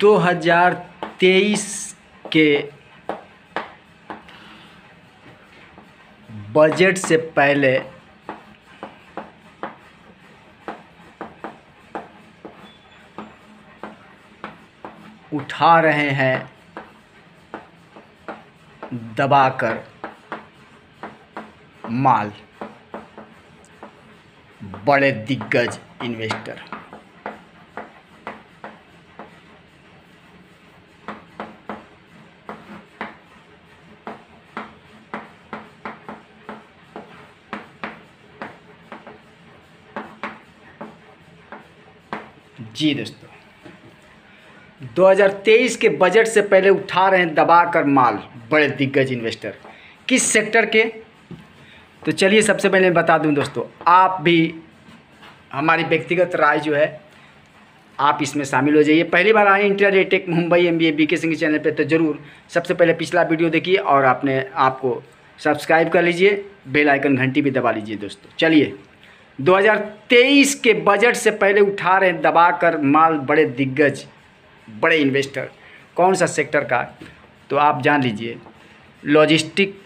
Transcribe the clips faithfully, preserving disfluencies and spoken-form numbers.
दो हज़ार तेईस के बजट से पहले उठा रहे हैं दबाकर माल बड़े दिग्गज इन्वेस्टर। जी दोस्तों, दो हज़ार तेईस के बजट से पहले उठा रहे हैं दबाकर माल बड़े दिग्गज इन्वेस्टर। किस सेक्टर के? तो चलिए सबसे पहले मैं बता दूं दोस्तों, आप भी हमारी व्यक्तिगत राय जो है आप इसमें शामिल हो जाइए। पहली बार आए intraday tech Mumbai MBA BK Singh channel पे तो ज़रूर सबसे पहले पिछला वीडियो देखिए और आपने आपको सब्सक्राइब कर लीजिए, बेल आइकन घंटी भी दबा लीजिए दोस्तों। चलिए, दो हज़ार तेईस के बजट से पहले उठा रहे हैं दबाकर माल बड़े दिग्गज बड़े इन्वेस्टर। कौन सा सेक्टर का? तो आप जान लीजिए, logistic,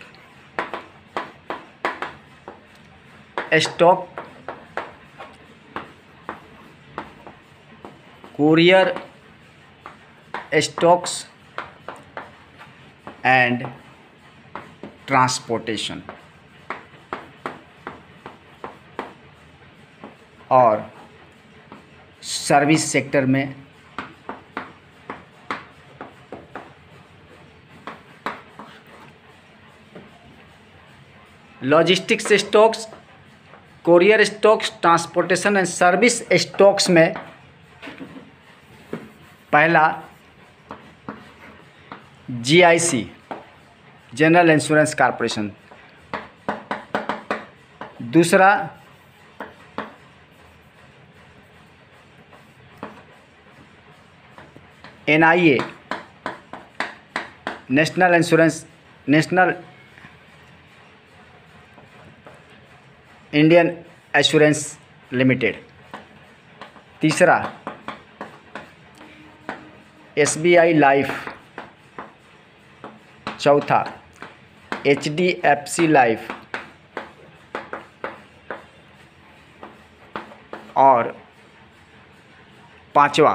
stock, courier stocks and transportation और सर्विस सेक्टर में logistics stocks, courier stocks, transportation and service stocks में पहला जीआईसी जनरल इंश्योरेंस कॉर्पोरेशन, दूसरा NIA national insurance national Indian assurance limited, तीसरा एसबीआई लाइफ, चौथा एचडीएफसी लाइफ और पांचवा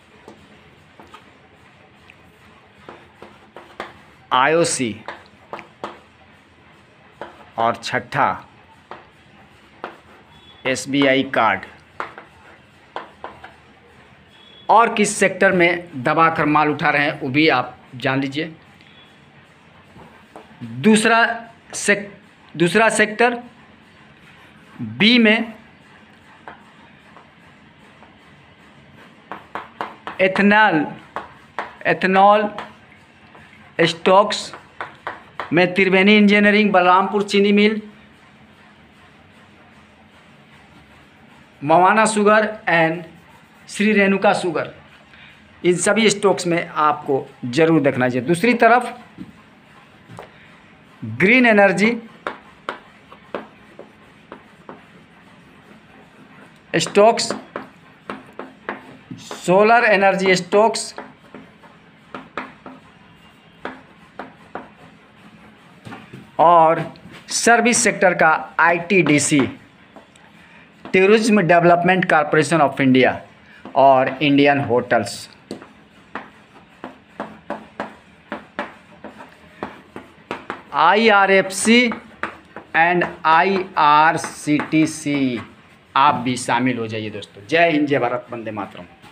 IOC और छठा एसबीआई कार्ड। और किस सेक्टर में दबाकर माल उठा रहे हैं वो भी आप जान लीजिए। दूसरा सेक दूसरा सेक्टर बी में एथनॉल एथनॉल स्टॉक्स में Triveni engineering, Balrampur Chini mill, Mawana sugar and Shri Renuka sugar, इन सभी स्टॉक्स में आपको जरूर देखना चाहिए। दूसरी तरफ green energy stocks, solar energy stocks और सर्विस सेक्टर का ITDC tourism development corporation of India और Indian hotels. IRFC and IRCTC आप भी शामिल हो जाइए दोस्तों। जय हिंद, जय भारत, वंदे मातरम।